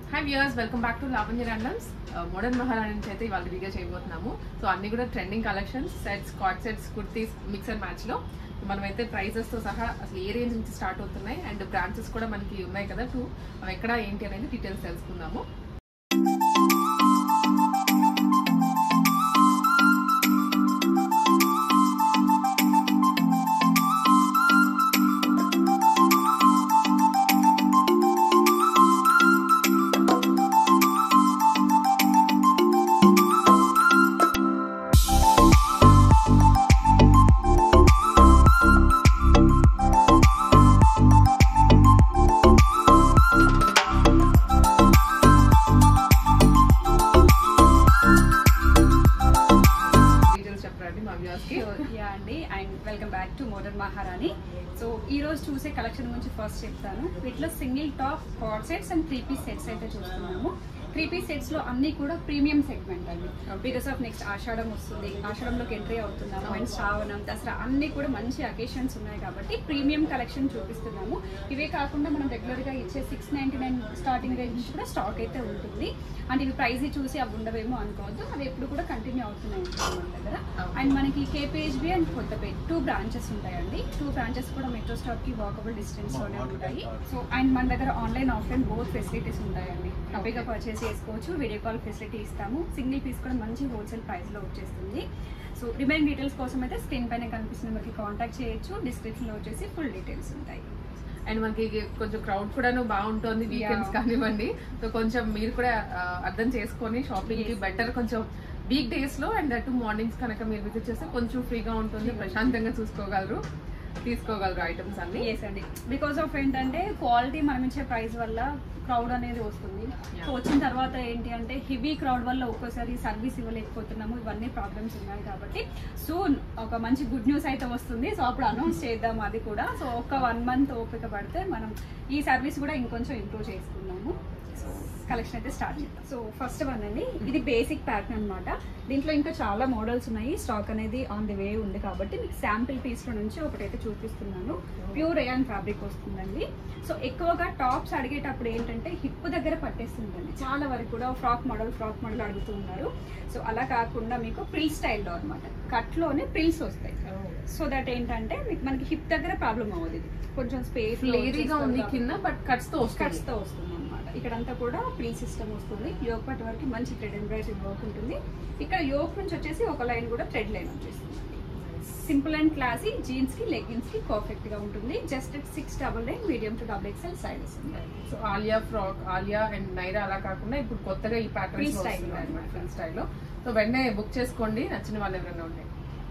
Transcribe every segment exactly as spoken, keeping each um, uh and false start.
Hi viewers, welcome back to Lavanya randoms. Modern Maharani నుంచి అయితే ఇవాళ వీడియో చేయబోతున్నాము. సో అన్ని కూడా trending collections, sets, coord sets, kurtis, mix and match లో మనమైతే ప్రైజెస్ తో సహా అసలు ఏ రేంజ్ నుంచి స్టార్ట్ అవుతున్నాయి అండ్ బ్రాంచెస్ కూడా మనకి ఉన్నాయి కదా, టూ అవి ఎక్కడ ఏంటి అనేది డీటెయిల్స్ తెలుసుకుందాము. Welcome back to modern Maharani. So ఈ రోజు చూసే కలెక్షన్ గురించి ఫస్ట్ చెప్తాను. వీటిలో single top, coord sets and three piece sets అయితే చూస్తున్నాము. త్రీ పీస్ సెట్స్ లో అన్ని కూడా ప్రీమియం సెగ్మెంట్ అండి. బికాస్ ఆఫ్ నెక్స్ట్ ఆషాఢం వస్తుంది, ఆషాఢంలోకి ఎంట్రీ అవుతున్నాము అండ్ శ్రావణం, దసరా అన్ని కూడా మంచి అకేషన్స్ ఉన్నాయి కాబట్టి ప్రీమియం కలెక్షన్ చూపిస్తున్నాము. ఇవే కాకుండా మనం రెగ్యులర్ గా ఇచ్చే six ninety nine starting range నుంచి కూడా స్టాక్ అయితే ఉంటుంది. అండ్ ఇవి ప్రైజ్ చూసి అవి ఉండవేమో అనుకోవద్దు, అవి ఎప్పుడు కూడా కంటిన్యూ అవుతున్నాయి మన దగ్గర. అండ్ మనకి KPHB and Kothapet two branches ఉంటాయండి. టూ బ్రాంచెస్ కూడా మెట్రో స్టాప్ కి వాకబుల్ డిస్టెన్స్ లోనే ఉంటాయి. సో అండ్ మన దగ్గర ఆన్లైన్, ఆఫ్లైన్ బోత్ ఫెసిలిటీస్ ఉంటాయండి. హ్యాపీగా పర్చేస్ చేసుకోవచ్చు. వీడియో కాల్ ఫెసిలిటీ ఇస్తాము. సింగిల్ పీస్ కూడా మంచి హోల్సేల్ ప్రైస్ లో వచ్చేస్తుంది. సో రిమైనింగ్ డీటెయిల్స్ కోసం అయితే స్క్రీన్ పైన కనిపిస్తున్న మనకి కాంటాక్ట్ చేయొచ్చు. డిస్క్రిప్షన్ లో వచ్చేసి ఫుల్ డీటెయిల్స్ ఉంటాయి. అండ్ మనకి కొంచెం క్రౌడ్ కూడా బాగుంటుంది వీకెండ్స్ కానివ్వండి. సో కొంచెం మీరు కూడా అర్థం చేసుకొని షాపింగ్ కి బెటర్, కొంచెం వీక్ డేస్ లో అండ్ అటు మార్నింగ్స్ కనుక మీరు విజిట్ చేస్తే కొంచెం ఫ్రీగా ఉంటుంది, ప్రశాంతంగా చూసుకోగలరు, తీసుకోగలరు ఐటమ్స్ అన్ని. ఎస్ అండి, బికాస్ ఆఫ్ ఏంటంటే క్వాలిటీ మనం ఇచ్చే ప్రైస్ వల్ల క్రౌడ్ అనేది వస్తుంది. సో వచ్చిన తర్వాత ఏంటి అంటే హెవీ క్రౌడ్ వల్ల ఒక్కోసారి సర్వీస్ ఇవ్వలేకపోతున్నాము, ఇవన్నీ ప్రాబ్లమ్స్ ఉన్నాయి కాబట్టి సూన్ ఒక మంచి గుడ్ న్యూస్ అయితే వస్తుంది. సో అప్పుడు అనౌన్స్ చేద్దాం అది కూడా. సో ఒక వన్ మంత్ ఓపిక పడితే మనం ఈ సర్వీస్ కూడా ఇంకొంచెం ఇంప్రూవ్ చేసుకున్నాము. సో కలెక్షన్ అయితే స్టార్ట్ చేద్దాం. సో ఫస్ట్ వన్ అండి, ఇది బేసిక్ ప్యాటర్న్ అనమాట. దీంట్లో ఇంకా చాలా మోడల్స్ ఉన్నాయి. స్టాక్ అనేది ఆన్ ది వే ఉంది కాబట్టి మీకు శాంపిల్ పీస్ లో నుంచి ఒకటైతే చూపిస్తున్నాను. ప్యూర్ రేయాన్ ఫ్యాబ్రిక్ వస్తుందండి. సో ఎక్కువగా టాప్స్ అడిగేటప్పుడు ఏంటంటే హిప్ దగ్గర పట్టేస్తుందండి చాలా వరకు కూడా. ఫ్రాక్ మోడల్ ఫ్రాక్ మోడల్ అడుగుతూ ఉన్నారు. సో అలా కాకుండా మీకు ప్రిల్ స్టైల్లో అనమాట, కట్లోనే ప్రిల్స్ వస్తాయి. సో దట్ ఏంటంటే మీకు మనకి హిప్ దగ్గర ప్రాబ్లం అవ్వదు. ఇది కొంచెం స్పేస్ లేరీగా ఉంది కింద, బట్ కట్స్ తో కట్స్ తో వస్తుంది అనమాట. ఇక్కడంతా కూడా ప్రిల్ సిస్టమ్ వస్తుంది. యోక్ పట్ వరకు మంచి థ్రెడ్ ఎంబ్రాయిడరీ వర్క్ ఉంటుంది. ఇక్కడ యోక్ నుంచి వచ్చేసి ఒక లైన్ కూడా థ్రెడ్ లైన్ వచ్చేస్తుంది. సింపుల్ అండ్ క్లాసీ, జీన్స్ కి లెగ్గిన్స్ కి పర్ఫెక్ట్ గా ఉంటుంది. Just six double nine medium to double XL sizes ఉన్నాయి. So Alia frock, Alia and Naira అలా కాకుండా ఇప్పుడు కొత్తగా ఈ ప్యాటర్న్ స్టైల్ స్టైల్లో. సో వెంటనే బుక్ చేసుకోండి నచ్చిన వాళ్ళు ఎవరైనా ఉంటే.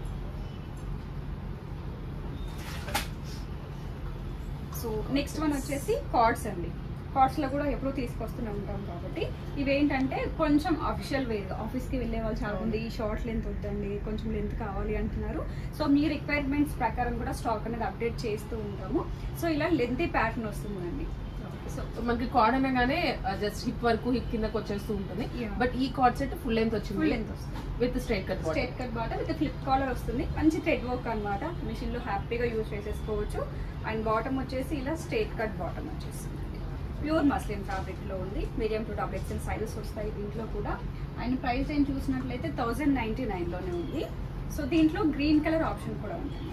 సో నెక్స్ట్ వన్ వచ్చేసి కార్డ్స్ అండి. కార్డ్స్ లో కూడా ఎప్పుడు తీసుకొస్తూనే ఉంటాం కాబట్టి ఇవేంటంటే కొంచెం అఫిషియల్ వేర్, ఆఫీస్ కి వెళ్ళే వాళ్ళు చాలా మంది షార్ట్ లెంత్ వద్దండి, కొంచెం లెంత్ కావాలి అంటున్నారు. సో మీ రిక్వైర్మెంట్స్ ప్రకారం కూడా స్టాక్ అనేది అప్డేట్ చేస్తూ ఉంటాము. సో ఇలా లెంతీ ప్యాటర్న్ వస్తుందండి. సో మనకి కార్డ్ అనగానే జస్ట్ హిప్ వరకు, హిప్ కిందకి వచ్చేస్తూ ఉంటుంది. బట్ ఈ కార్డ్ సెట్ ఫుల్ లెంత్ వచ్చింది, ఫుల్ లెంత్ వస్తుంది with straight cut straight cut bottom with flip collar వస్తుంది. మంచి థ్రెడ్ వర్క్ అనమాట. మిషన్ లో హ్యాపీగా యూజ్ చేసేసుకోవచ్చు. అండ్ బాటమ్ వచ్చేసి ఇలా స్ట్రైట్ కట్ బాటమ్ వచ్చేస్తుంది. ప్యూర్ మస్లిన్ ఫ్యాబ్రిక్ లో ఉంది. Medium to double XL sizes వస్తాయి దీంట్లో కూడా. అండ్ ప్రైస్ ఏం చూసినట్లయితే థౌజండ్ నైన్టీ నైన్ లోనే ఉంది. సో దీంట్లో గ్రీన్ కలర్ ఆప్షన్ కూడా ఉంటుంది.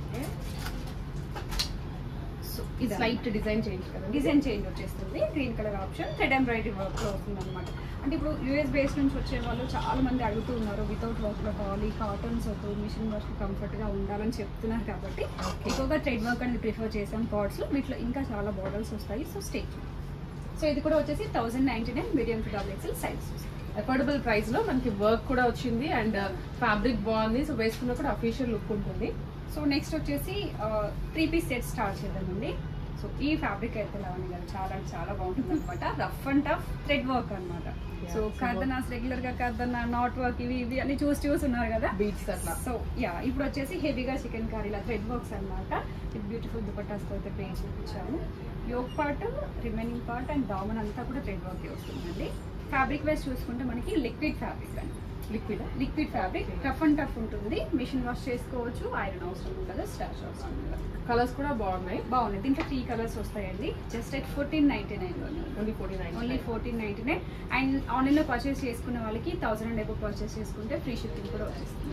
సో ఇది స్లైట్ డిజైన్ చేంజ్ కదా, డిజైన్ చేంజ్ వచ్చేస్తుంది. Green colour option thread embroidery work లో వస్తుంది అనమాట. అంటే ఇప్పుడు యూఎస్ బేస్ నుంచి వచ్చే వాళ్ళు చాలా మంది అడుగుతూ ఉన్నారు, వితౌట్ వర్క్ లో కావాలి, కాటన్స్ వద్దు, మిషన్ వర్క్ కంఫర్ట్ గా ఉండాలని చెప్తున్నారు కాబట్టి ఎక్కువగా థ్రెడ్ వర్క్ అనేది ప్రిఫర్ చేసాం కార్డ్స్ లో. వీటిలో ఇంకా చాలా మోడల్స్ వస్తాయి. So state. సో ఇది కూడా వచ్చేసి thousand ninety nine medium to double XL size. Affordable price లో మనకి వర్క్ కూడా వచ్చింది అండ్ ఫ్యాబ్రిక్ బాగుంది. సో వేసుకున్న కూడా అఫీషియల్ లుక్ ఉంటుంది. సో నెక్స్ట్ వచ్చేసి త్రీ పీస్ సెట్ స్టార్ట్ చేద్దామండి. సో ఈ ఫ్యాబ్రిక్ అయితే లావణ్య గారు చాలా చాలా బాగుంటుంది అనమాట. Rough and tough thread work అనమాట. సో కర్దనాస్ రెగ్యులర్ గా కర్దనా, నాట్ వర్క్, ఇవి ఇవి అన్ని చూసి చూసి ఉన్నారు కదా బీట్స్ అట్లా. సో యా ఇప్పుడు వచ్చేసి హెవీగా చికెన్ కర్రీ ఇలా థ్రెడ్ వర్క్స్ అనమాట. ఇది బ్యూటిఫుల్ దుపట్టాస్ తో అయితే పేజ్ చూపించాము. Yoke part, remaining part and డామన్ అంతా కూడా థ్రెడ్ వర్క్ వస్తుందండి. ఫ్యాబ్రిక్ వైజ్ చూసుకుంటే మనకి లిక్విడ్ ఫ్యాబ్రిక్ అండి, liquid liquid fabric rough and tough ఉంటుంది, మిషన్ వాష్ చేసుకోవచ్చు, ఐరన్ అవసరం ఉండదు, స్టార్చ్ అవసరం ఉండదు. కలర్స్ కూడా బాగున్నాయి, బాగున్నాయి. దీంట్లో త్రీ కలర్స్ వస్తాయండి. Just at fourteen ninety nine only fourteen nine only fourteen ninety nine and ఆన్లైన్లో పర్చేస్ చేసుకున్న వాళ్ళకి థౌసండ్ అండ్ ఎబో పర్చేస్ చేసుకుంటే ఫ్రీ షిప్పింగ్ కూడా వచ్చేస్తుంది.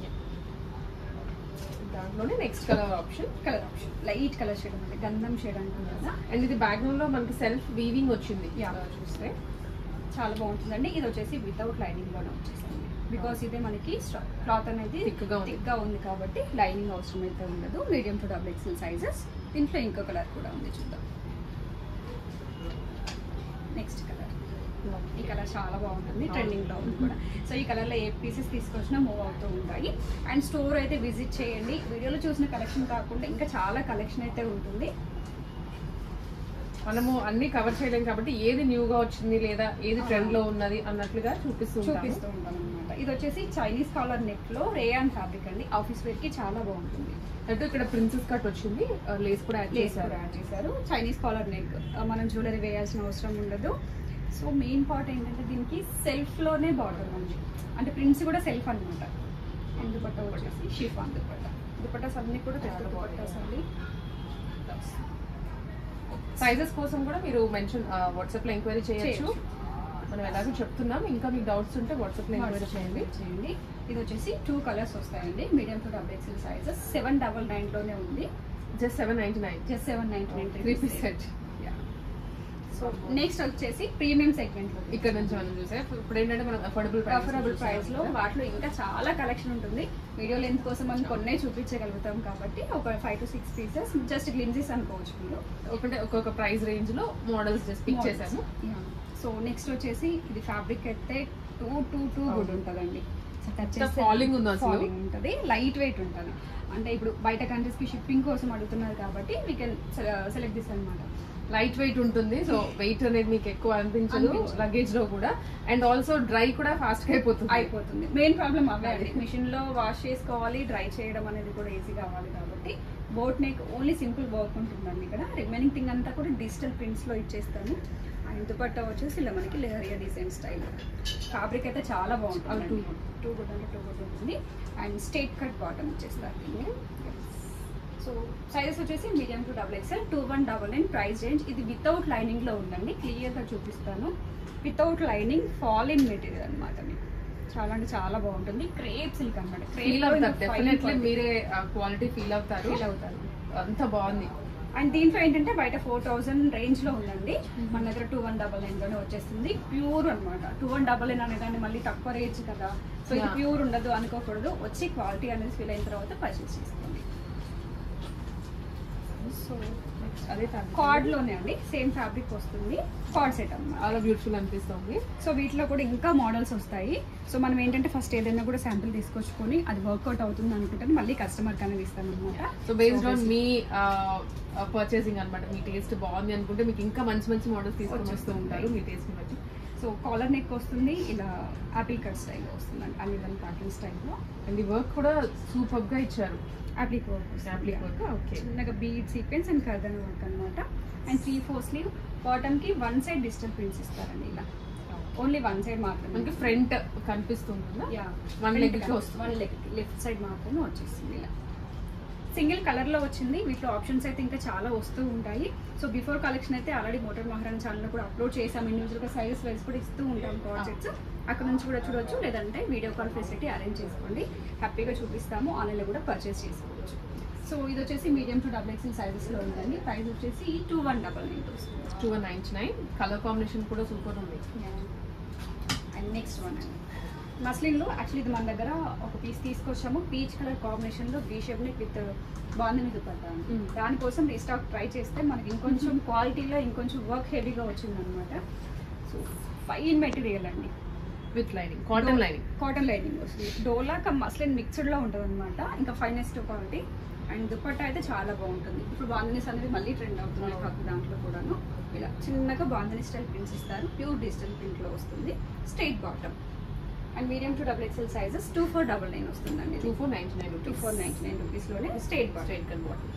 దాంట్లోనే next colour option colour option light colour shade ఉంది, గంధం షేడ్ అంటుంది కదా. అండ్ ఇది బ్యాక్గ్రౌండ్ లో మనకి సెల్ఫ్ వీవింగ్ వచ్చింది. యా, చూస్తే చాలా బాగుంటుందండి. ఇది వచ్చేసి వితౌట్ లైనింగ్ లోనే వచ్చేసింది, బికాస్ ఇదే మనకి క్లాత్ అనేది థిక్గా ఉంది థిక్గా ఉంది కాబట్టి లైనింగ్ అవసరం అయితే ఉండదు. Medium to double XL sizes. దీంట్లో ఇంకో కలర్ కూడా ఉంది, చూద్దాం. నెక్స్ట్ కలర్, ఈ కలర్ చాలా బాగుంటుంది, ట్రెండింగ్ లో ఉంది కూడా. సో ఈ కలర్ లో ఏ పీసెస్ తీసుకొచ్చినా మూవ్ అవుతూ ఉంటాయి. అండ్ స్టోర్ అయితే విజిట్ చేయండి. వీడియోలో చూసిన కలెక్షన్ కాకుండా ఇంకా చాలా కలెక్షన్ అయితే ఉంటుంది. మనము అన్ని కవర్ చేయలేం కాబట్టి ఏది న్యూగా వచ్చింది లేదా ఏది ట్రెండ్ లో ఉన్నది అన్నట్లుగా చూపిస్తూ చూపిస్తూ ఉంటాం అనమాట. ఇది వచ్చేసి చైనీస్ కాలర్ నెక్ లో రేయాన్ ఫ్యాబ్రిక్ అండి, ఆఫీస్ వేర్ కి చాలా బాగుంటుంది. అంటే ఇక్కడ ప్రిన్సెస్ కట్ వచ్చింది, లేస్ కూడా యాడ్ లేస్ కూడా యాడ్ చేశారు. చైనీస్ కాలర్ నెక్, మనం జ్యువెలరీ వేయాల్సిన అవసరం ఉండదు. సో మెయిన్ పార్ట్ ఏంటంటే దీనికి సెల్ఫ్ లోనే బార్డర్ ఉంది, అంటే ప్రింట్స్ కూడా సెల్ఫ్ అనమాట. అండ్ దుపట్టా వచ్చేసి షిఫాన్ దుపట్టా. దుపట్టాస్ అన్ని కూడా పెద్ద దుపట్టాస్ అండి. సైజెస్ కోసం కూడా మీరు మెన్షన్ వాట్సాప్ లో ఎంక్వైరీ చేయొచ్చు. మనం ఎలాగో చెప్తున్నాం, ఇంకా మీకు డౌట్స్ ఉంటే వాట్సాప్ లో ఎంక్వైరీ చేయండి చేయండి ఇది వచ్చేసి టూ కలర్స్ వస్తాయండి, medium to double XL sizes. Seven double nine లోనే ఉంది, just seven ninety nine just seven ninety nine three piece set. So next వచ్చేసి ప్రీమియం సెగ్మెంట్ లో ఇక్కడ నుంచి మనం చూసే ఇప్పుడు ఏంటంటే మనం అఫోర్డబుల్ అఫోర్డబుల్ ప్రైస్ లో వాటిలో ఇంకా చాలా కలెక్షన్ ఉంటుంది. వీడియో లెంత్ కోసం మనం కొన్నే చూపించగలుగుతాం కాబట్టి ఒక five to six pieces just glimpses అనుకోవచ్చు మీరు. ఒకటే ఒక్కొక్క ప్రైస్ రేంజ్ లో మోడల్స్ జస్ట్ పిక్ చేశాము. సో నెక్స్ట్ వచ్చేసి ఇది ఫ్యాబ్రిక్ అయితే టూ టూ టూ గుడ్ ఉంటుందండి. ఫాలింగ్ ఉంది, ఫాలింగ్ ఉంటుంది, లైట్ వెయిట్ ఉంటుంది. అంటే ఇప్పుడు బయట కంట్రీస్ కి షిప్పింగ్ కోసం అడుగుతున్నారు కాబట్టి వీ కెన్ సెలెక్ట్ దిస్ అనమాట. లైట్ వెయిట్ ఉంటుంది, సో వెయిట్ అనేది మీకు ఎక్కువ అనిపించదు లగేజ్ లో కూడా. అండ్ ఆల్సో డ్రై కూడా ఫాస్ట్ గా అయిపోతుంది అయిపోతుంది మెయిన్ ప్రాబ్లమ్ అవే అండి. మిషన్ లో వాష్ చేసుకోవాలి, డ్రై చేయడం అనేది కూడా ఈజీ కావాలి కాబట్టి boat neck only simple work ఉంటుందండి. ఇక్కడ రిమైనింగ్ థింగ్ అంతా కూడా డిజిటల్ ప్రింట్స్ లో ఇచ్చేస్తాను. అండ్ దుపట్టా వచ్చేసి ఇలా మనకి లెహరియా డిజైన్ స్టైల్. ఫ్యాబ్రిక్ అయితే చాలా బాగుంటుంది, టూ టూ గుడ్ అంటే టూ గుడ్ ఉంటుంది. అండ్ స్ట్రైట్ కట్ బాటమ్ ఇచ్చేస్తారు దీన్ని. సో సైజెస్ వచ్చేసి medium to double XL, two one double nine price range. ఇది వితౌట్ లైనింగ్ లో ఉందండి, క్లియర్ గా చూపిస్తాను. వితౌట్ లైనింగ్ ఫాలిన్ మెటీరియల్ అనమాట. మీకు చాలా అంటే చాలా బాగుంటుంది. క్రేప్ సిల్క్ అనమాట. డెఫినెట్లీ మీరే క్వాలిటీ ఫీల్ అవుతారు ఫీల్ అవుతారు అంత బాగుంది. అండ్ దీంట్లో ఏంటంటే బయట ఫోర్ థౌసండ్ రేంజ్ లో ఉందండి, మన దగ్గర టూ వన్ డబల్ నైన్ లోనే వచ్చేస్తుంది. ప్యూర్ అనమాట. టూ వన్ డబల్ నైన్ అనేదాన్ని మళ్ళీ తక్కువ రేంజ్ కదా, సో ఇది ప్యూర్ ఉండదు అనుకోకూడదు. వచ్చి క్వాలిటీ అనేది ఫీల్ అయిన తర్వాత పర్చేస్ చేసుకోండి. సో అదే కార్డ్ లోనే అండి, సేమ్ ఫ్యాబ్రిక్ వస్తుంది. కార్డ్ సెట్ అన్నమాట, చాలా బ్యూటిఫుల్ అనిపిస్తుంది. సో వీటిలో కూడా ఇంకా మోడల్స్ వస్తాయి. సో మనం ఏంటంటే ఫస్ట్ ఏదైనా కూడా శాంపిల్ తీసుకొచ్చుకొని అది వర్కౌట్ అవుతుంది అనుకుంటే మళ్ళీ కస్టమర్ అనేది ఇస్తాం అనమాట. సో బేస్డ్ ఆన్ మీ పర్చేసింగ్ అనమాట. మీ టేస్ట్ బాగుంది అనుకుంటే మీకు ఇంకా మంచి మంచి మోడల్స్ తీసుకొని వస్తూ ఉంటారు మీ టేస్ట్ ని బట్టి. సో కాలర్ నెక్ వస్తుంది, ఇలా యాపిల్ కట్ స్టైల్లో వస్తుందండి, అన్ని ప్యాటర్న్ స్టైల్లో. అండ్ ఈ వర్క్ కూడా సూపర్ గా ఇచ్చారు. Applique work applique work okay, చిన్నగా బీడ్ సీక్వెన్స్ అండ్ కర్దన్ వర్క్ అనమాట. And three four sleeve, bottom కి వన్ సైడ్ డిజిటల్ ప్రింట్స్ ఇస్తారండి. ఇలా ఓన్లీ వన్ సైడ్ మాత్రమే మనకి ఫ్రంట్ కనిపిస్తుంది, one leg one leg left side మాత్రమే వచ్చేస్తుంది. ఇలా సింగిల్ కలర్ లో వచ్చింది. వీటిలో ఆప్షన్స్ అయితే ఇంకా చాలా వస్తూ ఉంటాయి. సో బిఫోర్ కలెక్షన్ అయితే ఆల్రెడీ మోటర్ మహారాణి ఛానల్ కూడా అప్లోడ్ చేసాం. ఇండివిజువల్ గా సైజెస్ వైజ్ కూడా ఇస్తూ ఉంటాం ప్రాజెక్ట్స్, అక్కడ నుంచి కూడా చూడొచ్చు. లేదంటే వీడియో కాల్ ఫెసిలిటీ అరేంజ్ చేసుకోండి, హ్యాపీగా చూపిస్తాము. ఆన్లైన్లో కూడా పర్చేస్ చేసుకోవచ్చు. సో ఇది వచ్చేసి medium to double XL sizes లో ఉందండి. ప్రైస్ వచ్చేసి టూ వన్ డబల్ నైన్ వస్తుంది. Two one ninety nine colour combination కూడా సూపర్ ఉంది. అండ్ నెక్స్ట్ వన్ అండి మస్లిన్ లో, యాక్చువల్లీ ఇది మన దగ్గర ఒక పీస్ తీసుకొచ్చాము, పీచ్ కలర్ కాంబినేషన్ లో V shape neck with bandhani dupatta. దానికోసం రీస్టాక్ ట్రై చేస్తే మనకి ఇంకొంచెం క్వాలిటీలో ఇంకొంచెం వర్క్ హెవీగా వచ్చింది అనమాట. సో ఫైన్ మెటీరియల్ అండి, with lining, cotton lining, cotton lining వస్తుంది. డోలా కమ్ మస్లిన్ మిక్స్డ్ లో ఉంటుంది అనమాట, ఇంకా ఫైనెస్ట్ క్వాలిటీ. అండ్ దుపట్టా అయితే చాలా బాగుంటుంది. ఇప్పుడు బాందనీస్ అనేది మళ్ళీ ట్రెండ్ అవుతున్నాయి కాదు, దాంట్లో కూడాను ఇలా చిన్నగా బాందని స్టైల్ ప్రింట్స్ ఇస్తారు. ప్యూర్ డిజిటల్ ప్రింట్ లో వస్తుంది. Straight bottom and medium to double XL sizes two four double nine వస్తుందండి. Two four ninety nine two four ninety nine rupees లోనే straight straight cut bottom.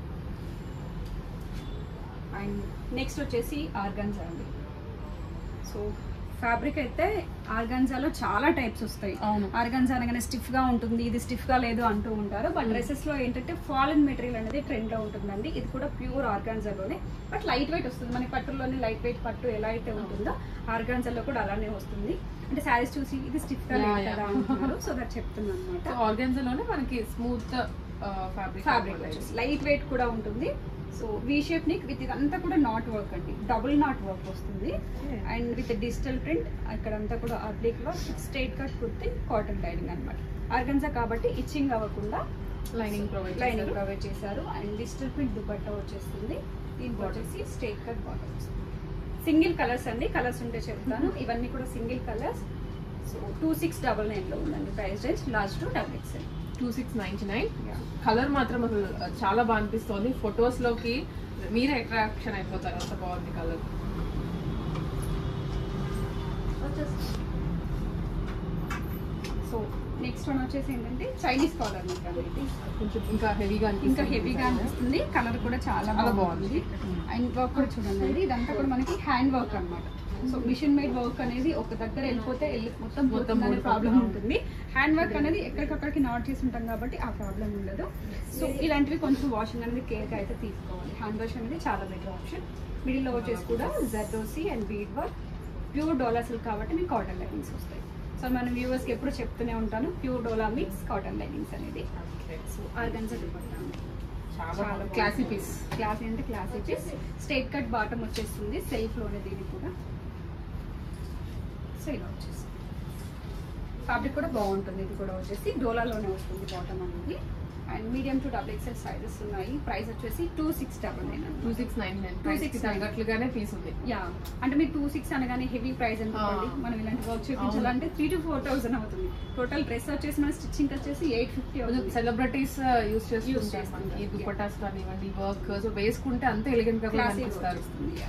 And next వచ్చేసి organza అండి. So so fabric అయితే ఆర్గాన్జాలో చాలా types వస్తాయి. Organza అనగానే stiff గా ఉంటుంది, ఇది స్టిఫ్ గా లేదు అంటూ ఉంటారు. బట్ డ్రెస్సెస్ లో ఏంటంటే ఫాలన్ మెటీరియల్ అనేది ట్రెండ్ లో ఉంటుందండి. ఇది కూడా ప్యూర్ ఆర్గాన్జాలోనే, బట్ లైట్ వెయిట్ వస్తుంది. మనకి పట్టులోనే లైట్ వెయిట్ పట్టు ఎలా అయితే ఉంటుందో ఆర్గాన్జాలో కూడా అలానే వస్తుంది. అంటే శారీస్ చూసి ఇది స్టిఫ్ గా లేదు కదా అంటున్నారు, సో దట్ చెప్తున్నాను అనమాట. ఆర్గాన్జాలోనే మనకి smooth fabric fabric light weight కూడా ఉంటుంది. So V shape neck with ఇదంతా కూడా నాట్ వర్క్ అండి, డబుల్ నాట్ వర్క్ వస్తుంది. అండ్ విత్ డిజిటల్ ప్రింట్ అక్కడంతా కూడా applique work, straight cut kurti, cotton lining అనమాట. ఆర్గన్జా కాబట్టి ఇచ్చింగ్ అవ్వకుండా లైనింగ్ ప్రొవైడ్ లైనింగ్ ప్రొవైడ్ చేశారు. అండ్ డిజిటల్ ప్రింట్ దుపట్టా వచ్చేస్తుంది. దీనికి వచ్చేసి straight cut bottoms. Single colours అండి, కలర్స్ ఉంటే చెప్తాను. ఇవన్నీ కూడా single colours. So two six double nine లో ఉందండి price range, last to double XL. Two six ninety nine colour మాత్రం అసలు చాలా బాగా అనిపిస్తుంది. ఫొటోస్ లోకి మీరే అట్రాక్షన్ అయిపోతారు, అంత బాగుంది కలర్. సో నెక్స్ట్ వన్ వచ్చేసి ఏంటంటే చైనీస్ కాలర్ కొంచెం ఇంకా హెవీగా ఇంకా హెవీగా అనిపిస్తుంది. కలర్ కూడా చాలా బాగుంది. అండ్ వర్క్ కూడా చూడండి, ఇదంతా కూడా మనకి హ్యాండ్ వర్క్ అనమాట. సో మిషన్ మేడ్ వర్క్ అనేది ఒక దగ్గర వెళ్ళిపోతే వెళ్ళి మొత్తం మొత్తం ప్రాబ్లం ఉంటుంది. హ్యాండ్ వర్క్ అనేది ఎక్కడికక్కడికి నాట్ చేసి ఉంటాం కాబట్టి ఆ ప్రాబ్లం ఉండదు. సో ఇలాంటివి కొంచెం వాషింగ్ అనేది కేర్గా అయితే తీసుకోవాలి. హ్యాండ్ వాష్ అనేది చాలా బెటర్ ఆప్షన్. మిడిల్లో వచ్చేసి కూడా zardozi and bead work, pure dola silk కాబట్టి మీకు కాటన్ లైనింగ్స్ వస్తాయి. సో మన వ్యూవర్స్కి ఎప్పుడు చెప్తూనే ఉంటాను, pure dola mix cotton linings అనేది. సో ఆర్గన్జా దుపట్టా చాలా క్లాసీ పీస్, క్లాసీ అంటే classy piece. Straight cut bottom వచ్చేస్తుంది సెల్ఫ్ లోనే. దీనికి కూడా సో ఇలా వచ్చేసి ఫ్యాబ్రిక్ కూడా బాగుంటుంది. ఇది కూడా వచ్చేసి డోలాలోనే వస్తుంది బాటమ్ అనేది. And medium to double XL sizes ఉన్నాయి. ప్రైస్ వచ్చేసి two six double nine two six nine nine two six తగ్గట్లుగానే పీస్ ఉంది. యా అంటే మీరు టూ సిక్స్ అనగానే హెవీ ప్రైస్ అనుకోండి, మనం ఇలాంటి వర్క్ చూపించాలంటే త్రీ టు ఫోర్ థౌసండ్ అవుతుంది. టోటల్ డ్రెస్ వచ్చేసి మన స్టిచ్చింగ్ వచ్చేసి ఎయిట్ ఫిఫ్టీ అవుతుంది. సెలబ్రిటీస్ యూస్ చేస్తుంటారు ఈ దుపట్టాస్ కానివ్వండి, వర్క్ సో వేసుకుంటే అంత ఎలిగెంట్ గా కనిపిస్తారు.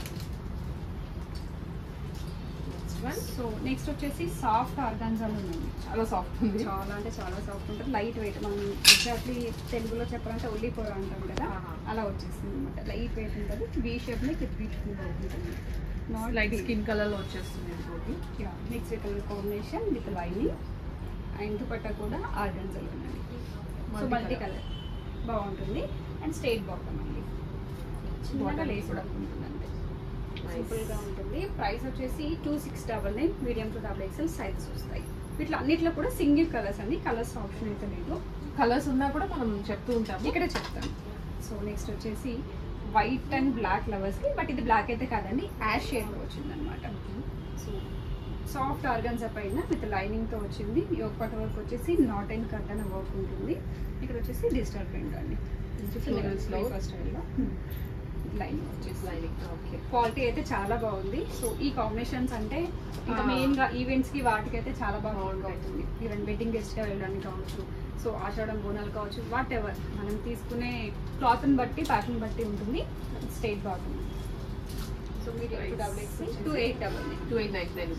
సో నెక్స్ట్ వచ్చేసి సాఫ్ట్ ఆర్గాన్జాలో ఉంది. చాలా సాఫ్ట్ ఉంది, చాలా అంటే చాలా సాఫ్ట్ ఉంటుంది. లైట్ వెయిట్, మనం ఎగ్జాక్ట్లీ తెలుగులో చెప్పాలంటే ఒల్లి కూర అంటాం కదా, అలా వచ్చేస్తుంది అనమాట. లైట్ వెయిట్ ఉంటుంది. వీ షేప్ ని విత్ బ్యూటిఫుల్ ఉంటుంది. నాట్ లైట్ స్కిన్ కలర్ లో వచ్చేస్తుంది. Next colour combination with lining and dupatta కూడా ఆర్గాన్జాలో ఉందండి. సో మల్టీ కలర్ బాగుంటుంది. అండ్ స్ట్రైట్ బాటమ్ అండి, చిన్నగా లేస్ కూడా ఉంటుంది, సింపుల్ గా ఉంటుంది. ప్రైస్ వచ్చేసి two six double nine medium to double XL sizes వస్తాయి. వీటిలో అన్నిట్లో కూడా సింగిల్ కలర్స్ అండి, కలర్స్ ఆప్షన్ అయితే లేదు. కలర్స్ ఉన్నా కూడా మనం చెప్తూ ఉంటాం, ఇక్కడే చెప్తాం. సో నెక్స్ట్ వచ్చేసి వైట్ అండ్ బ్లాక్ లవర్స్ కి, బట్ ఇది బ్లాక్ అయితే కాదండి, యాష్ షేడ్ లో వచ్చింది అనమాట. సో సాఫ్ట్ ఆర్గన్జా పైన విత్ లైనింగ్ తో వచ్చింది. యోగ పట్ట వర్క్ వచ్చేసి నాట్ అండ్ కట్ అనే వర్క్ ఉంటుంది. ఇక్కడ వచ్చేసి డిజిటల్ ప్రింట్ అండి, స్టైల్లో లైనింగ్ వచ్చేసి లైనింగ్. ఓకే, క్వాలిటీ అయితే చాలా బాగుంది. సో ఈ కాంబినేషన్స్ అంటే ఇంకా మెయిన్ గా ఈవెంట్స్ కి వాటికి అయితే చాలా బాగా వర్క్ అవుతుంది. ఈవెన్ వెడ్డింగ్ గెస్ట్ గా వెళ్ళడానికి కావచ్చు, సో ఆషాఢం బోనాలు కావచ్చు, వాట్ ఎవర్ మనం తీసుకునే క్లాత్ ని బట్టి ప్యాటర్న్ బట్టి ఉంటుంది. Straight bottom. సో మీరు double X two eight double nine two eight nine nine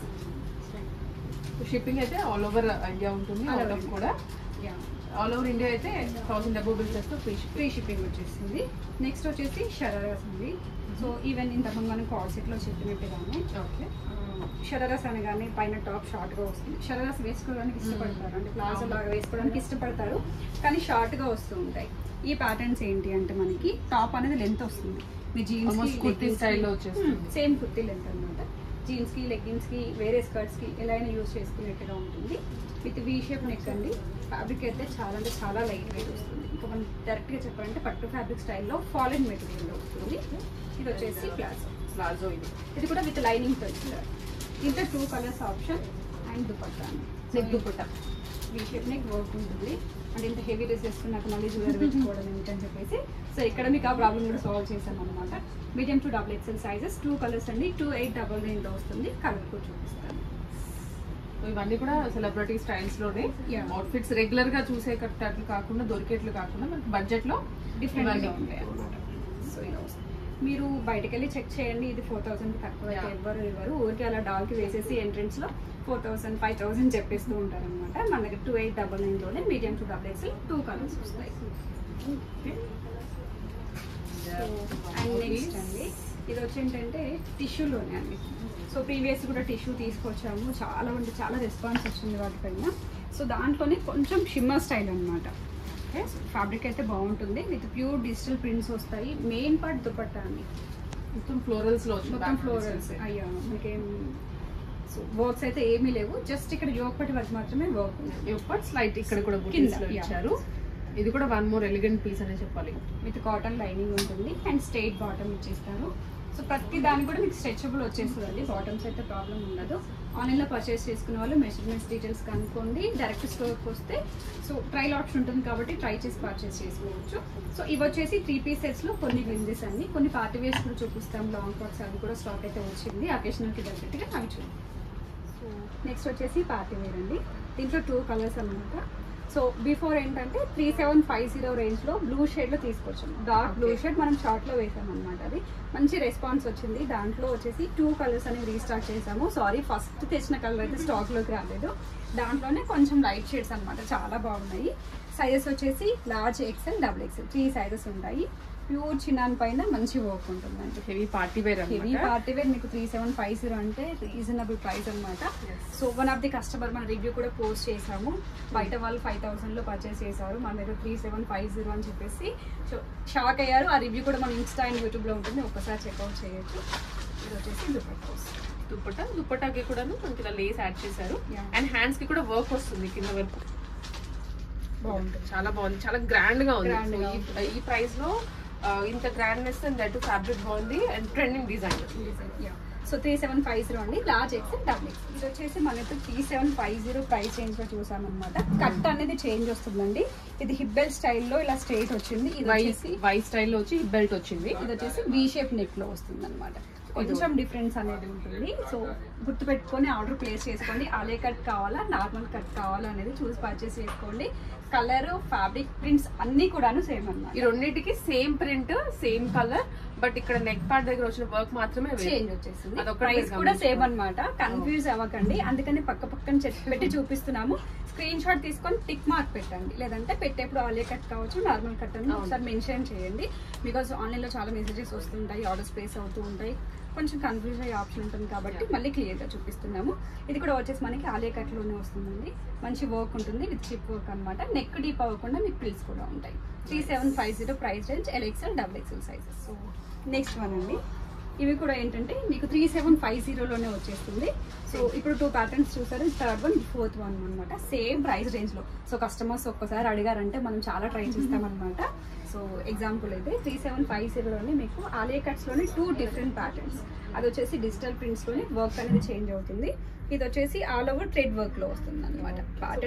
shipping అయితే ఆల్ ఓవర్ ఇండియా ఉంటుంది. అవుట్ ఆఫ్ కూడా ఆల్ ఓవర్ ఇండియా అయితే థౌసండ్ డబ్బు బిల్ చేస్తే ఫ్రీ ఫ్రీ షిప్పింగ్ వచ్చేసింది. నెక్స్ట్ వచ్చేసి షరారాస్ ఉంది. సో ఈవెన్ ఇంతకుముందు మనం కాల్ సెట్ లో చెప్పినట్టుగానే ఓకే షరారాస్ అనగానే పైన టాప్ షార్ట్ గా వస్తుంది. షరారాస్ వేసుకోవడానికి ఇష్టపడతారు, అంటే ప్లాజో లాగా వేసుకోవడానికి ఇష్టపడతారు, కానీ షార్ట్ గా వస్తూ ఉంటాయి. ఈ ప్యాటర్న్స్ ఏంటి అంటే మనకి టాప్ అనేది లెంత్ వస్తుంది. మీ జీన్స్ కుర్తీ స్టైల్లో వచ్చేస్తుంది, సేమ్ కుర్తీ లెంత్ అనమాట. జీన్స్ కి లెగ్గిన్స్ కి వేరే స్కర్ట్స్ కి ఎలా అయినా యూజ్ చేసుకునేట్టుగా ఉంటుంది. విత్ వీ షేప్ నెక్ అండి. ఫ్యాబ్రిక్ అయితే చాలా అంటే చాలా లైట్ వెయిట్ వస్తుంది. ఇంకా మనం డైరెక్ట్ గా చెప్పాలంటే పట్టు ఫ్యాబ్రిక్ స్టైల్లో ఫాలిన్ మెటీరియల్ వస్తుంది. ఇది వచ్చేసి ప్లాజో ప్లాజో ఇది ఇది కూడా విత్ లైనింగ్ తో ఇచ్చారు. ఇంత two colours option and dupatta neck dupatta V shape neck work ఉంటుంది. అంటే ఇంత హెవీ డ్రెస్ వేసుకున్నాక మళ్ళీ జ్యువెలరీ పెట్టుకోవడం ఏంటని చెప్పేసి సో ఇక్కడ మీకు ఆ ప్రాబ్లం కూడా సాల్వ్ చేశాను అనమాట. Medium to double XL sizes, two colours అండి. టూ ఎయిట్ డబల్ నైన్ లో వస్తుంది. కలర్ కూడా చూపిస్తాను. ఇవన్నీ కూడా సెలబ్రిటీ స్టైల్స్ లోనే అవుట్ఫిట్స్ రెగ్యులర్ గా చూసేటట్లు కాకుండా దొరికేట్లు కాకుండా మనకి బడ్జెట్ లో డిఫరెంట్ గా ఉంటాయి అన్నమాట. సో ఇలా వస్తుంది. మీరు బయటకు వెళ్ళి చెక్ చేయండి, ఇది ఫోర్ థౌసండ్ తక్కువ అయితే ఎవరు ఇవ్వరు. ఊరికి అలా డాల్కి వేసేసి ఎంట్రెన్స్ లో ఫోర్ థౌసండ్ ఫైవ్ థౌసండ్ చెప్పేస్తూ ఉంటారు అనమాట. మన దగ్గర టూ ఎయిట్ డబల్ నైన్ లోనే medium to double XL two colours వస్తాయి. అండ్ నెక్స్ట్ అండి ఇది వచ్చి ఏంటంటే టిష్యూలోనే అండి. సో ప్రీవియస్ కూడా టిష్యూ తీసుకొచ్చాము, చాలా అంటే చాలా రెస్పాన్స్ వచ్చింది వాటిపైన. సో దాంట్లోనే కొంచెం షిమ్మర్ స్టైల్ అనమాట. ఓకే, ఫ్యాబ్రిక్ అయితే బాగుంటుంది, విత్ ప్యూర్ డిజిటల్ ప్రింట్స్ వస్తాయి. మెయిన్ పార్ట్ దుపట్టా అండి, మొత్తం ఫ్లోరల్స్ లో మొత్తం ఫ్లోరల్స్. అయ్యా మీకేం సో వర్క్స్ అయితే ఏమీ లేవు, జస్ట్ ఇక్కడ యోగపట్టి వరకు మాత్రమే వర్క్ ఉంది. యోగపట్ స్లైట్ ఇక్కడ కూడా కింద ఇచ్చారు. ఇది కూడా వన్ మోర్ ఎలిగెంట్ పీస్ అనే చెప్పాలి. విత్ కాటన్ లైనింగ్ ఉంటుంది అండ్ స్ట్రైట్ బాటమ్ ఇచ్చేస్తారు. సో ప్రతి దానికి కూడా మీకు స్ట్రెచబుల్ వచ్చేస్తుందండి, బాటమ్స్ అయితే ప్రాబ్లం ఉండదు. ఆన్లైన్లో పర్చేస్ చేసుకునే వాళ్ళు మెజర్మెంట్స్ డీటెయిల్స్ కనుక్కోండి. డైరెక్ట్ స్టోర్కి వస్తే సో ట్రైల్ ఆప్షన్ ఉంటుంది కాబట్టి ట్రై చేసి పర్చేస్ చేసుకోవచ్చు. సో ఇవి వచ్చేసి త్రీ పీస్ సెట్స్లో కొన్ని వింజెస్ అన్ని, కొన్ని పార్టీ వేర్స్ కూడా చూపిస్తాం. లాంగ్ ఫ్రాక్స్ అది కూడా స్టాక్ అయితే వచ్చింది, అకేషనల్కి తగ్గట్టుగా అవి చూడండి. సో నెక్స్ట్ వచ్చేసి పార్టీ వేర్ అండి. దీంట్లో టూ కలర్స్ అనమాట. సో బిఫోర్ ఏంటంటే త్రీ సెవెన్ ఫైవ్ జీరో రేంజ్లో బ్లూ షేడ్లో తీసుకొచ్చాం. డార్క్ బ్లూ షేడ్ మనం షార్ట్లో వేసాం అనమాట. అది మంచి రెస్పాన్స్ వచ్చింది. దాంట్లో వచ్చేసి టూ కలర్స్ అనేవి రీస్టార్ట్ చేసాము. సారీ, ఫస్ట్ తెచ్చిన కలర్ అయితే స్టాక్లోకి రాలేదు. దాంట్లోనే కొంచెం లైట్ షేడ్స్ అనమాట, చాలా బాగున్నాయి. సైజెస్ వచ్చేసి large XL, double XL three sizes ఉంటాయి. ప్యూర్ చిన్నాన్ పైన మంచి వర్క్ ఉంటుందండి. Heavy party wear heavy party wear మీకు త్రీ సెవెన్ ఫైవ్ జీరో అంటే రీజనబుల్ ప్రైస్ అనమాట. So one of the customer మన రివ్యూ కూడా పోస్ట్ చేసాము. బయట వాళ్ళు ఫైవ్ థౌసండ్ లో పర్చేస్ చేశారు, మన దగ్గర త్రీ సెవెన్ ఫైవ్ జీరో అని చెప్పేసి సో షాక్ అయ్యారు. ఆ రివ్యూ కూడా మన ఇన్స్టా అండ్ యూట్యూబ్ లో ఉంటుంది, ఒక్కసారి చెక్అవుట్ చేయొచ్చు. ఇది వచ్చేసి దుపట్టా దుపట్టా దుపట్టాకి కూడా మనకి ఇలా లేస్ యాడ్ చేశారు. అండ్ హ్యాండ్స్ కి కూడా వర్క్ వస్తుంది కింద వరకు. బాగుంటుంది, చాలా బాగుంది, చాలా గ్రాండ్ గా ఉంది. ఈ ప్రైస్ లో ఇంత గ్రాండ్నెస్ అండ్ దట్ ఫ్యాబ్రిక్ బాగుంది and trending design. So three seven five zero అండి, లార్జ్ ఎక్సెల్, డబుల్ ఎక్స్. ఇది వచ్చేసి మనకి three seven five zero price change లో చూసామన్నమాట. కట్ అనేది చేంజ్ వస్తుందండి. ఇది హిప్ బెల్ట్ స్టైల్లో ఇలా స్ట్రైట్ వచ్చింది. ఇది వచ్చేసి వై స్టైల్లో వచ్చి హిప్ బెల్ట్ వచ్చింది. ఇది వచ్చేసి వి షేప్ నెక్ లో వస్తుంది అనమాట. కొంచెం డిఫరెన్స్ అనేది ఉంటుంది. సో గుర్తు పెట్టుకొని ఆర్డర్ ప్లేస్ చేసుకోండి. ఆలే కట్ కావాలా, నార్మల్ కట్ కావాలా అనేది చూసి పర్చేస్ చేసుకోండి. కలర్, ఫ్యాబ్రిక్, ప్రింట్స్ అన్ని కూడాను సేమ్ అన్నమాట. ఈ రెండింటికి same print, same colour, but ఇక్కడ నెక్ పార్ట్ దగ్గర వచ్చిన వర్క్ మాత్రమే చేంజ్ వచ్చేసింది. ప్రైస్ కూడా సేమ్ అన్నమాట, కన్ఫ్యూజ్ అవ్వకండి. అందుకని పక్క పక్కన పెట్టి చూపిస్తున్నాము. స్క్రీన్ షాట్ తీసుకొని టిక్ మార్క్ పెట్టండి, లేదంటే పెట్టేప్పుడు ఆలే కట్ కావచ్చు, నార్మల్ కట్ అని ఒకసారి మెన్షన్ చేయండి. బికాస్ ఆన్లైన్ లో చాలా మెసేజెస్ వస్తుంటాయి, ఆర్డర్స్ ప్లేస్ అవుతూ ఉంటాయి, కొంచెం కన్ఫ్యూజ్ అయ్యే ఆప్షన్ ఉంటుంది కాబట్టి మళ్ళీ క్లియర్ గా చూపిస్తున్నాము. ఇది కూడా వచ్చేసి మనకి ఆలే కట్ లోనే వస్తుందండి. మంచి వర్క్ ఉంటుంది విత్ చిప్ వర్క్ అనమాట. నెక్ డీప్ అవ్వకుండా మీకు పిల్స్ కూడా ఉంటాయి. Three seven five zero price range, L XL, double XL sizes. So next one అండి, ఇవి కూడా ఏంటంటే మీకు త్రీ సెవెన్ ఫైవ్ జీరోలోనే వచ్చేస్తుంది. సో ఇప్పుడు టూ ప్యాటర్న్స్ చూసారు, థర్డ్ వన్, ఫోర్త్ వన్ అనమాట. సేమ్ ప్రైస్ రేంజ్ లో. సో కస్టమర్స్ ఒక్కసారి అడిగారంటే మనం చాలా ట్రై చేస్తాం అనమాట. సో ఎగ్జాంపుల్ అయితే త్రీ సెవెన్ ఫైవ్ జీరోలోనే మీకు ఆలియా కట్స్ లోనే టూ డిఫరెంట్ ప్యాటర్న్స్. అది వచ్చేసి డిజిటల్ ప్రింట్స్ లోనే వర్క్ అనేది చేంజ్ అవుతుంది. ఇది వచ్చేసి ఆల్ ఓవర్ థ్రెడ్ వర్క్ లో వస్తుంది అనమాట.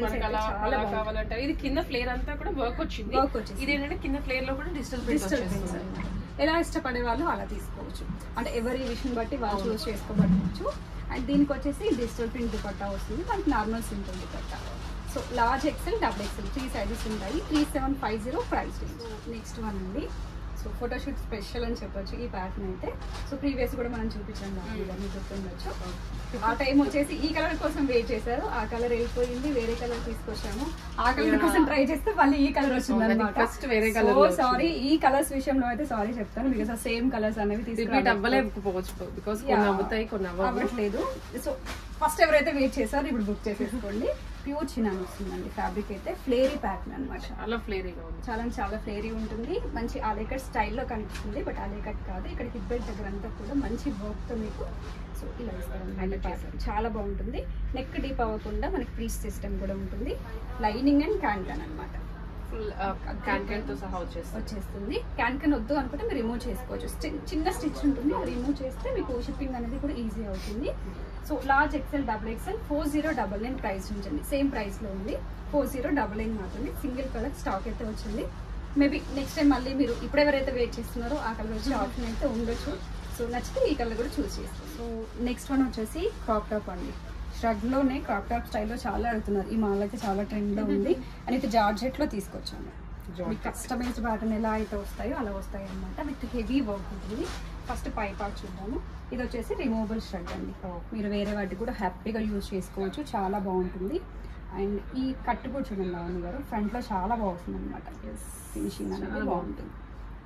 కావాలంటే ఇది కింద ఫ్లేర్ అంతా కూడా వర్క్ వచ్చింది. వర్క్ వచ్చింది. ఇది ఏంటంటే కింద ఫ్లేర్ లో కూడా డిజిటల్ డిజిటల్ ప్రింట్స్ అనమాట. ఎలా ఇష్టపడే వాళ్ళు అలా తీసుకోవచ్చు, అంటే ఎవరి విషయం బట్టి వాళ్ళు చూస్ చేసుకోవచ్చు. అండ్ దీనికి వచ్చేసి డిజిటల్ ప్రింట్ దుపట్టా వస్తుంది, మనకి normal simple dupatta. So large XL, double XL three sizes ఉంటాయి. Three seven five zero price range. Next one అండి, సో ఫోటోషూట్ స్పెషల్ అని చెప్పొచ్చు ఈ ప్యాటర్న్ అయితే. సో ప్రీవియస్ కూడా మనం చూపించాం దాన్ని గుర్తుండొచ్చు. ఆ టైం వచ్చేసి ఈ కలర్ కోసం వెయిట్ చేశారు, ఆ కలర్ వెళ్ళిపోయింది, వేరే కలర్ తీసుకొచ్చాము. ఆ కలర్ కోసం ట్రై చేస్తే మళ్ళీ ఈ కలర్ వచ్చింది అనమాట. సో సారీ, ఈ కలర్స్ విషయంలో అయితే సారీ చెప్తాను, బికాస్ ఆ సేమ్ కలర్స్ అనేవి అవ్వట్లేదు. సో ఫస్ట్ ఎవరైతే వెయిట్ చేశారో ఇప్పుడు బుక్ చేసేసుకోండి. ప్యూర్ చిన్న వస్తుందండి. ఫ్యాబ్రిక్ అయితే ఫ్లేరీ ప్యాటర్న్ అనమాట. చాలా ఫ్లేరీగా ఉంది, చాలా చాలా ఫ్లేరీ ఉంటుంది. మంచి ఆలేకట్ స్టైల్లో కనిపిస్తుంది, బట్ ఆలేకట్ కాదు. ఇక్కడ హిప్ బెల్ట్ దగ్గర అంతా కూడా మంచి వర్క్ తో మీకు సో ఇలా ఇస్తారు. చాలా బాగుంటుంది. నెక్ డీప్ అవ్వకుండా మనకి ఫ్రీజ్ సిస్టమ్ కూడా ఉంటుంది. లైనింగ్ అండ్ క్యాన్కన్ అనమాట. క్యాన్కన్ తో సహా వచ్చేస్తుంది. క్యాన్కన్ వద్దు అనుకుంటే మీరు రిమూవ్ చేసుకోవచ్చు. చిన్న స్టిచ్ ఉంటుంది, రిమూవ్ చేస్తే మీకు షిప్పింగ్ అనేది కూడా ఈజీ అవుతుంది. So large XL, double XL, four zero double nine price ఉంచండి. సేమ్ ప్రైస్ లో ఉంది, ఫోర్ జీరో డబల్ నైన్ మాత్రమే. సింగిల్ కలర్ స్టాక్ అయితే వచ్చింది. మేబీ నెక్స్ట్ టైం మళ్ళీ మీరు ఇప్పుడు ఎవరైతే వెయిట్ చేస్తున్నారో ఆ కలర్ వచ్చే ఆప్షన్ అయితే ఉండొచ్చు. సో నచ్చితే ఈ కలర్ కూడా చూస్ చేస్తాం. సో నెక్స్ట్ వన్ వచ్చేసి క్రాప్ టాప్ అండి. ష్రగ్ లోనే క్రాప్ టాప్ స్టైల్లో చాలా అడుగుతున్నారు. ఈ మాల్ అయితే చాలా ట్రెండ్ లో ఉంది. అండ్ ఇది జార్జెట్ లో తీసుకొచ్చాను. మీకు కస్టమైజ్డ్ ప్యాటర్న్ ఎలా అయితే వస్తాయో అలా వస్తాయి అనమాట. విత్ హెవీ వర్క్ ఉంటుంది. ఫస్ట్ పై పార్ట్ చూద్దాము. ఇది వచ్చేసి రిమూవబుల్ ష్రగ్ అండి. మీరు వేరే వాటికి కూడా హ్యాపీగా యూజ్ చేసుకోవచ్చు, చాలా బాగుంటుంది. అండ్ ఈ కట్టు కూడా చూడండి లావణ్య గారు, ఫ్రంట్ లో చాలా బాగుంటుంది అనమాట. ఫినిషింగ్ అనేది బాగుంటుంది.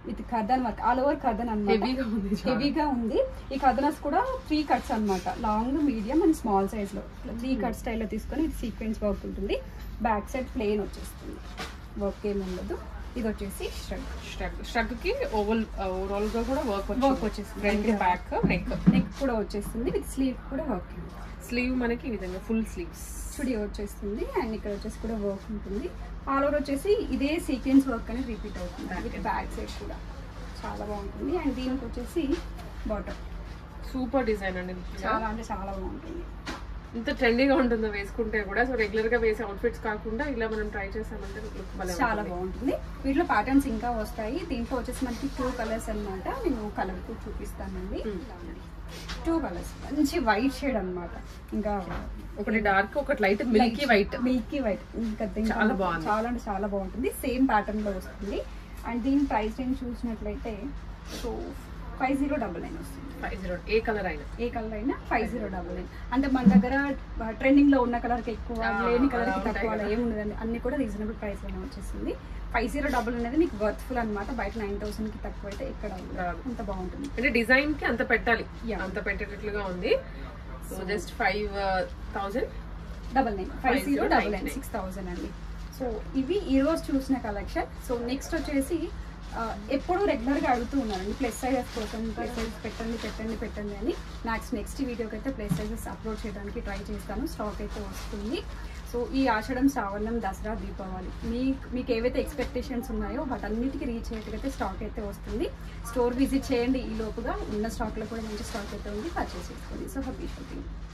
ఇది కర్దన్ వర్క్ ఆల్ ఓవర్ కర్దన్ అన్నమాట. హెవీగా ఉంది, హెవీగా ఉంది. ఈ కర్దనస్ కూడా త్రీ కట్స్ అన్నమాట, long, medium and small size లో త్రీ కట్ స్టైల్లో తీసుకొని ఇది సీక్వెన్స్ వర్క్ ఉంటుంది. బ్యాక్ సైడ్ ప్లెయిన్ వచ్చేస్తుంది, వర్క్ ఏమి ఉండదు. ఇది వచ్చేసి స్ట్రగ్ స్ట్రగ్ స్ట్రగ్ కి ఓవల్ ఓవరాల్ గా కూడా వర్క్ వర్క్ వచ్చేస్తుంది. ఫ్రంట్ బ్యాక్ నెక్ నెక్ కూడా వచ్చేస్తుంది, విత్ స్లీవ్ కూడా వర్క్. స్లీవ్ మనకి ఈ విధంగా ఫుల్ స్లీవ్స్ చుడి వచ్చేస్తుంది అండ్ ఇక్కడ వచ్చేసి కూడా వర్క్ ఉంటుంది. ఆల్ ఓవర్ వచ్చేసి ఇదే సీక్వెన్స్ వర్క్ అనేది రిపీట్ అవుతుంది. విత్ బ్యాక్ సైడ్ కూడా చాలా బాగుంటుంది. అండ్ దీనికి వచ్చేసి బాటమ్ సూపర్ డిజైన్ అండి, చాలా అంటే చాలా బాగుంటుంది. ఇంత ట్రెండీగా ఉంటుందో వేసుకుంటే కూడా. సో రెగ్యులర్ గా వేసే అవుట్ఫిట్స్ కాకుండా ఇలా మనం ట్రై చేసామంటే లుక్ చాలా బాగుంటుంది. వీటిలో ప్యాటర్న్స్ ఇంకా వస్తాయి. దీంట్లో వచ్చేసి మనకి టూ కలర్స్ అన్నమాట. నేను కలర్ కూడా చూపిస్తానండి. టూ కలర్స్, మంచి వైట్ షేడ్ అన్నమాట. ఇంకా ఒకటి డార్క్, ఒకటి light, milky white. Milky white ఇంకా చాలా బాగుంది, చాలా అంటే చాలా బాగుంటుంది. సేమ్ ప్యాటర్న్ లో వస్తుంది. అండ్ దీని ప్రైస్ రేంజ్ చూసినట్లయితే so five zero double nine వస్తుంది. ఫైవ్ జీరో ఏ కలర్ అయినా ఏ కలర్ అయినా ఫైవ్ జీరో డబల్ నైన్. అంటే మన దగ్గర ట్రెండింగ్ లో ఉన్న కలర్ కి ఎక్కువ, లేని కలర్ కి తక్కువ అలా ఏమి ఉండదండి. అన్ని కూడా రీజనబుల్ ప్రైస్ లోనే వచ్చేసింది. ఫైవ్ జీరో డబల్ అనేది మీకు వర్త్ఫుల్ అనమాట. బయట నైన్ థౌసండ్ కి తక్కువ అయితే ఎక్కడ అంత బాగుంటుంది. అంటే డిజైన్ కి అంత పెట్టాలి, అంత పెట్టేటట్లుగా ఉంది. So just five thousand double nine five zero double nine six thousand అండి. సో ఇవి ఈ రోజు చూసిన కలెక్షన్. సో నెక్స్ట్ వచ్చేసి ఎప్పుడు రెగ్యులర్గా అడుగుతూ ఉన్నారండి ప్లస్ సైజెస్ కోసం, ప్లస్ సైజెస్ పెట్టండి పెట్టండి పెట్టండి అని. నాకు నెక్స్ట్ వీడియోకి అయితే ప్లస్ సైజెస్ అప్లోడ్ చేయడానికి ట్రై చేస్తాను. స్టాక్ అయితే వస్తుంది. సో ఈ ఆషాఢం, శ్రావణం, దసరా, దీపావళి మీకు మీకు ఏవైతే ఎక్స్పెక్టేషన్స్ ఉన్నాయో వాటన్నిటికీ రీచ్ అయ్యేట్టుగా స్టాక్ అయితే వస్తుంది. స్టోర్ విజిట్ చేయండి. ఈ లోపుగా ఉన్న స్టాక్లో కూడా మంచి స్టాక్ అయితే ఉంది, పర్చేస్ చేసుకోండి. So happy shopping.